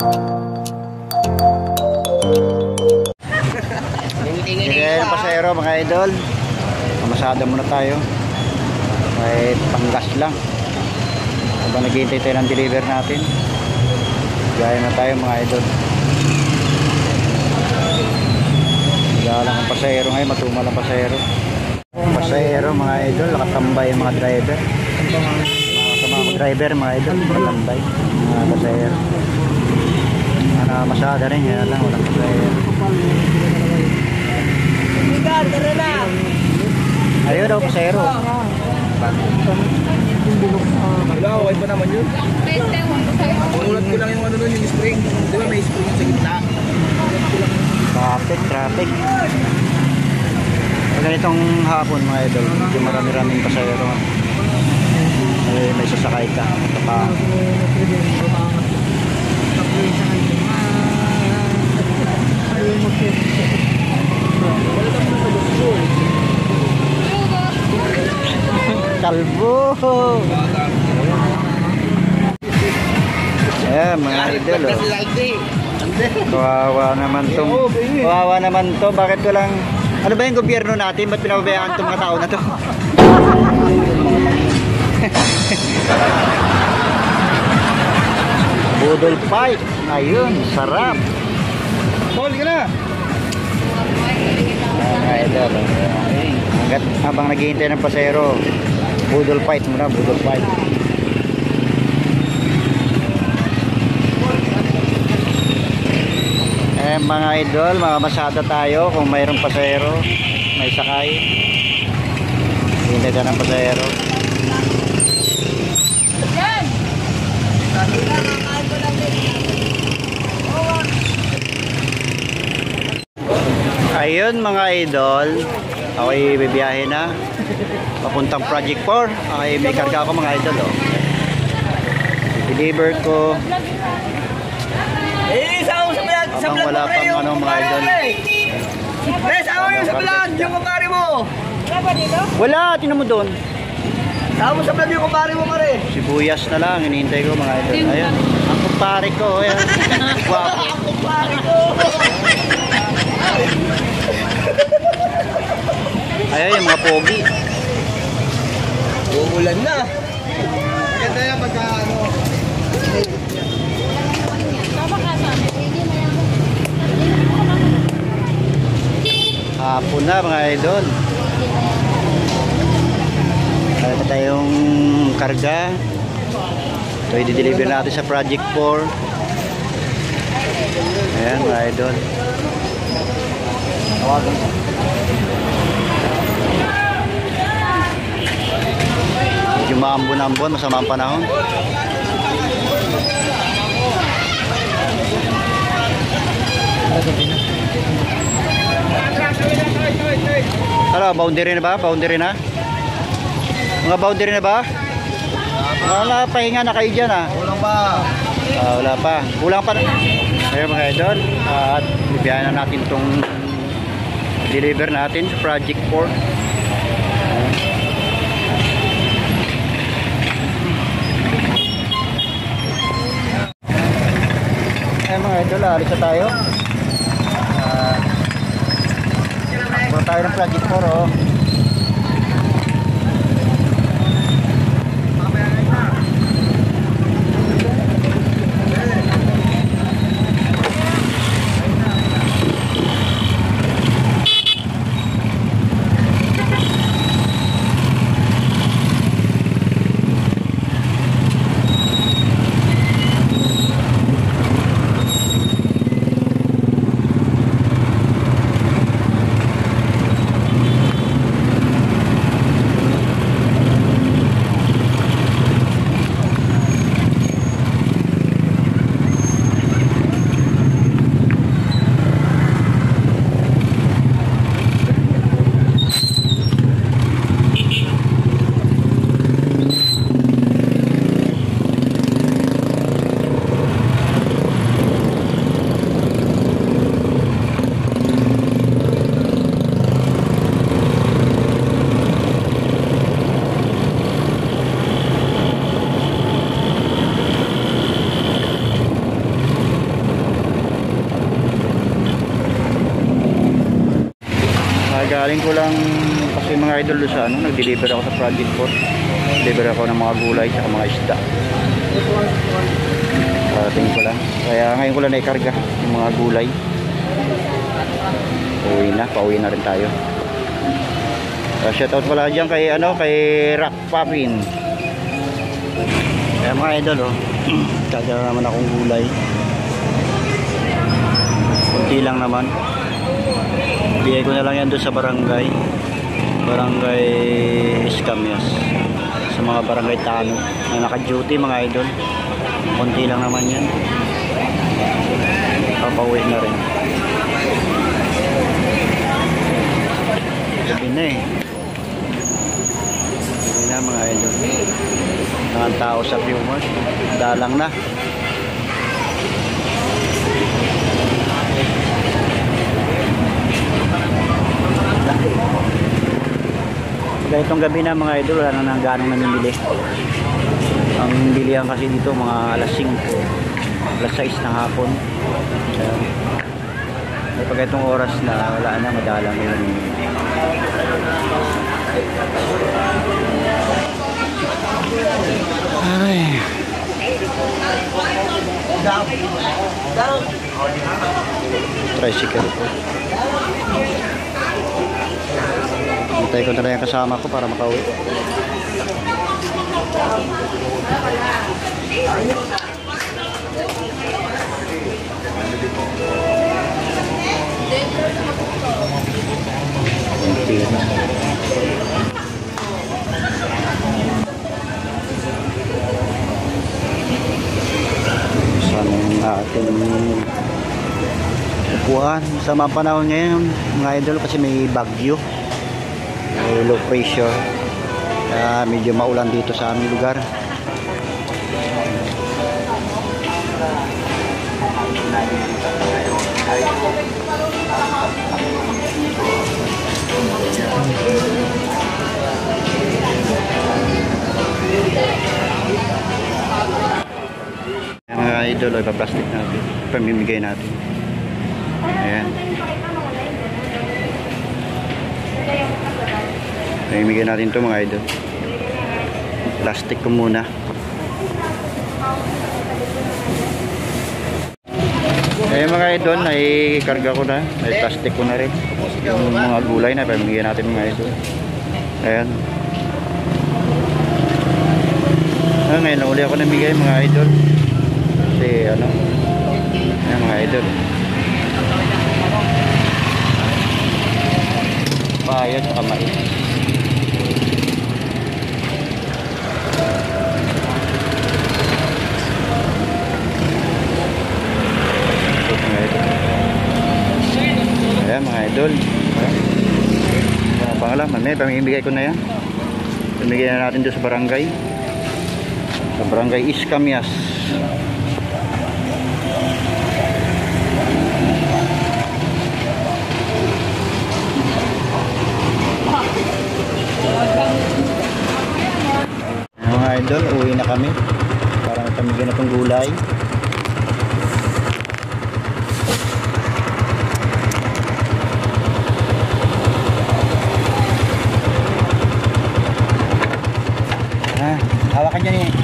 Kaya yung pasahero mga idol, mamasada muna tayo kahit panggas lang habang naghihintay tayo ng deliver natin. Gaya na tayo mga idol. Gaya lang ang pasahero ngayon, matumal ang pasahero. Pasahero mga idol, nakatambay yung mga driver. Mga driver mga idol, nakatambay mga pasahero. Masada rin, yan lang, walang pasahero. Ayun daw pasahero. Wala, okay pa naman yun. Ulat ko lang yung ano nun, yung spring. Di ba may spring sa gitna? Traffic. Pag ganitong hapon mga idol, hindi marami-raming pasahero. May sasakay ka. Kalbo. Ayan mga idol, oh. Kawawa naman to. Bakit walang, ano ba yung gobyerno natin? Ba't pinababayaan itong mga tao na to? Budol fight. Ayun, sarap. Paul, ka na! Mga idol, hanggat habang naghihintay ng pasero, budol fight muna, budol fight. Mga idol, mamamasada tayo kung mayroong pasahero, may sakay. Hintay tayo ng pasahero. Ayun mga idol, ako'y bibiyahe na papuntang Project 4. Ako'y may karga ako mga idol, oh. I-deliver ko. Habang wala pang ano mga idol. Sama mo sa vlog, yung kumpare mo. Wala, tinan mo doon. Sama mo sa vlog yung kumpare mo pare. Sibuyas na lang, hinihintay ko mga idol. Ayun, ang kumpare ko. Ayan. Wow. Ang kumpare ko. Ayun, yung mga pogi. Uulan na. Maganda yan pagka ano. Hapon na mga idol. Kaya na tayong karga. Ito i-deliver natin sa Project 4. Ayan mga idol. Tawagan ko. Medyo maambon-ambon, masama ang panahon. Ano, boundary na ba? Boundary na? Mga boundary na ba? Wala, pahinga na kayo dyan, ah. Kulang pa. Wala pa. Kulang pa na. Ayun mga idol. At ibiyahan na natin itong deliver natin sa Project 4. Ayun mga idol, alis na tayo. Punta tayo ng Project 4, oh. Galing ko lang kasi mga idol doon sa ano, nag-deliver ako sa Project 4. Deliver ako ng mga gulay at mga isda. Parating ko lang. Kaya ngayon ko lang naikarga yung mga gulay. Pauwi na rin tayo. Shoutout pala dyan kay ano, kay Rock Papin. Kaya mga idol, oh. Kaya naman akong gulay. Kunti lang naman. Bigay ko na lang yan doon sa barangay Escamias, sa mga barangay Tano na naka-duty mga idol. Kunti lang naman yan. Papauwi na rin. Gabi na eh. Gabi na mga idol. Mga tao sa viewers. Dalang na. Kaya itong gabi na mga idol, wala na nang ganong namimili. Ang bilihan kasi dito mga alas 5, alas 6 ng hapon. Kaya pag itong oras na wala na, madalang yung namimili. Ay. Tricycle ko. Hintay ko na lang yung kasama ko para makauwi. Sana yung ating upuan sa mga panahon ngayon mga idol, kasi may bagyo, may low pressure, kaya medyo maulan dito sa aming lugar. Mga idol, ipaplastic natin, pamimigay natin. Ayan. Pamimigay natin ito mga idol. Plastic ko muna. Ayan mga idol, naikarga ko na, plastic ko na rin yung mga gulay na pamimigay natin mga idol. Ayan. Ngayon na uli ako namigay mga idol. Kasi ano, ayan mga idol, paya at kamay. Ayan mga idol, mga pangalaman, may pamimigay ko na yan. Pamimigay na natin doon sa barangay Escamias. Mga idol, uwi na kami para pamigay na itong gulay. Hawakan dyan eh.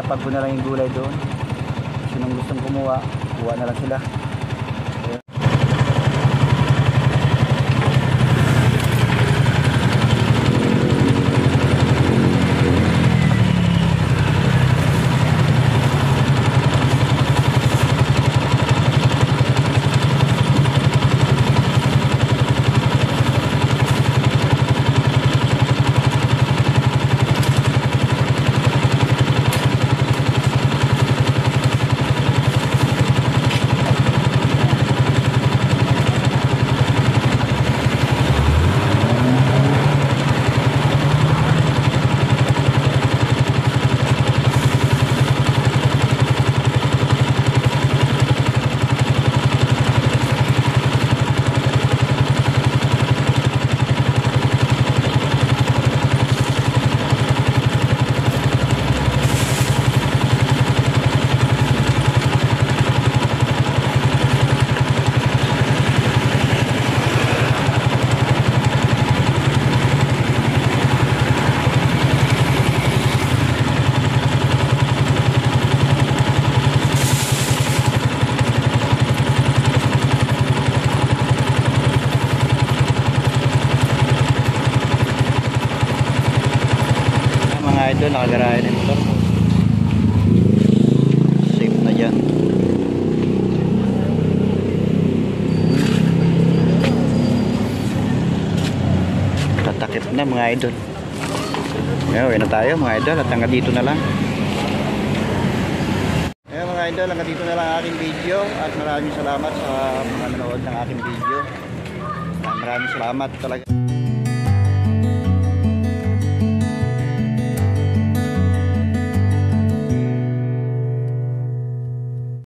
Tinapag ko na lang yung gulay doon. Sinong gustong kumuha, kuha na lang sila. Idol, nakagarahe na yung motor mo. Safe na dyan. Tatakip na mga idol. Uwi na tayo mga idol at hanggang dito na lang. Mga idol, hanggang dito na lang aking video at maraming salamat sa mga nanood ng aking video. Maraming salamat talaga.